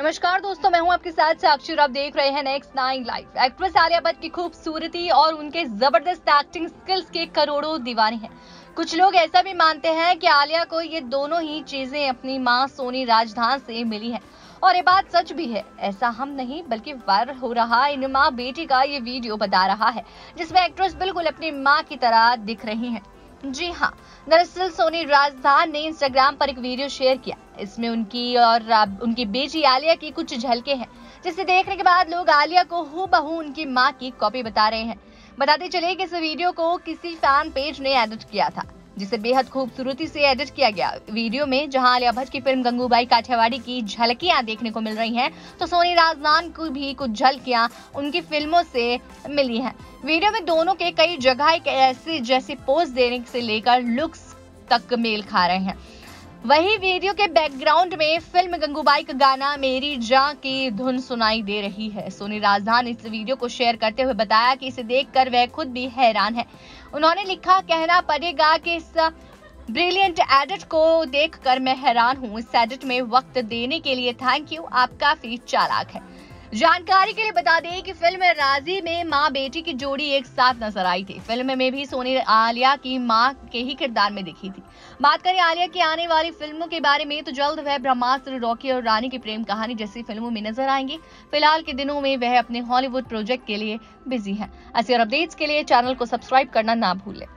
नमस्कार दोस्तों, मैं हूं आपके साथ साक्षी और आप देख रहे हैं next 9 live. Actress Alia Bhatt की खूबसूरती और उनके जबरदस्त एक्टिंग स्किल्स के करोड़ों दीवाने हैं। कुछ लोग ऐसा भी मानते हैं कि आलिया को ये दोनों ही चीजें अपनी मां सोनी राजदान से मिली हैं और ये बात सच भी है। ऐसा हम नहीं बल्कि वायरल हो रहा इन माँ बेटी का ये वीडियो बता रहा है, जिसमें एक्ट्रेस बिल्कुल अपनी माँ की तरह दिख रही है। जी हाँ, दरअसल सोनी राजदान ने इंस्टाग्राम पर एक वीडियो शेयर किया। इसमें उनकी और उनकी बेटी आलिया की कुछ झलकें हैं, जिसे देखने के बाद लोग आलिया को हूबहू उनकी मां की कॉपी बता रहे हैं। बताते चले कि इस वीडियो को किसी फैन पेज ने एडिट किया था, जिसे बेहद खूबसूरती से एडिट किया गया। वीडियो में जहां आलिया भट्ट की फिल्म गंगूबाई काठियावाड़ी की झलकियां देखने को मिल रही हैं, तो सोनी राजदान को भी कुछ झलकियां उनकी फिल्मों से मिली हैं। वीडियो में दोनों के कई जगह एक ऐसे जैसे पोज देने से लेकर लुक्स तक मेल खा रहे हैं। वही वीडियो के बैकग्राउंड में फिल्म गंगूबाई का गाना मेरी जान की धुन सुनाई दे रही है। सोनी राजदान ने इस वीडियो को शेयर करते हुए बताया कि इसे देखकर वह खुद भी हैरान है। उन्होंने लिखा, कहना पड़ेगा कि इस ब्रिलियंट एडिट को देखकर मैं हैरान हूँ। इस एडिट में वक्त देने के लिए थैंक यू, आप काफी चालाक है। जानकारी के लिए बता दें कि फिल्म राजी में मां बेटी की जोड़ी एक साथ नजर आई थी। फिल्म में भी सोनी आलिया की मां के ही किरदार में दिखी थी। बात करें आलिया की आने वाली फिल्मों के बारे में, तो जल्द वह ब्रह्मास्त्र, रॉकी और रानी की प्रेम कहानी जैसी फिल्मों में नजर आएंगी। फिलहाल के दिनों में वह अपने हॉलीवुड प्रोजेक्ट के लिए बिजी हैं। ऐसे और अपडेट्स के लिए चैनल को सब्सक्राइब करना ना भूलें।